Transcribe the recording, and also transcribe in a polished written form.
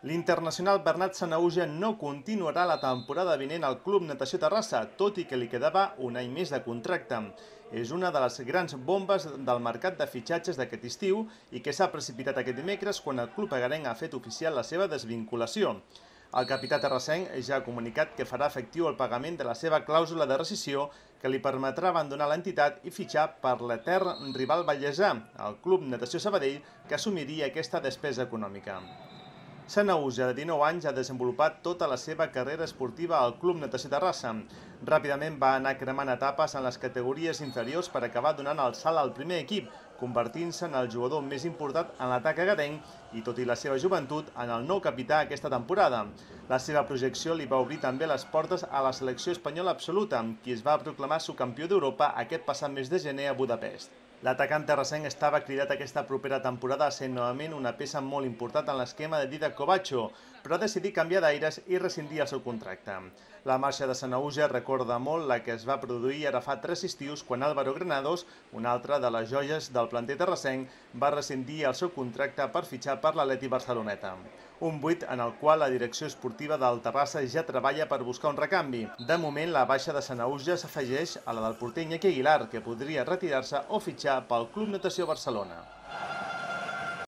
L'internacional Bernat Sanahuja no continuarà la temporada vinent al Club Natació Terrassa, tot i que li quedava un any més de contracte. És una de les grans bombes del mercat de fitxatges d'aquest estiu i que s'ha precipitat aquest dimecres quan el club agarenc ha fet oficial la seva desvinculació. El capità terrassenc ja ha comunicat que farà efectiu el pagament de la seva clàusula de rescissió que li permetrà abandonar l'entitat i fitxar per l'etern rival vallesà, el Club Natació Sabadell, que assumiria aquesta despesa econòmica. Sanahuja, de 19 anys, ha desenvolupat tota la seva carrera esportiva al Club Natació Terrassa. Ràpidament va anar cremant etapes en les categories inferiors per acabar donant el salt al primer equip, convertint-se en el jugador més important en l'atac agarenc i, tot i la seva joventut, en el nou capità aquesta temporada. La seva projecció li va obrir també les portes a la selecció espanyola absoluta, qui es va proclamar subcampió d'Europa aquest passat mes de gener a Budapest. L'atacant terrassenc estava cridat aquesta propera temporada a ser novament una peça molt important en l'esquema de Didac Covachio, però ha decidit canviar d'aires i rescindir el seu contracte. La marxa de Sanahuja recorda molt la que es va produir ara fa 3 estius quan Álvaro Granados, una altra de les joies del planter terrassenc, va rescindir el seu contracte per fitxar per l'Atleti Barceloneta. Un buit en el qual la direcció esportiva del Terrassa ja treballa per buscar un recanvi. De moment, la baixa de Sanahuja s'afegeix a la del porter Iñaki Aguilar, que podria retirar-se o fitxar pel Club Natació Barcelona.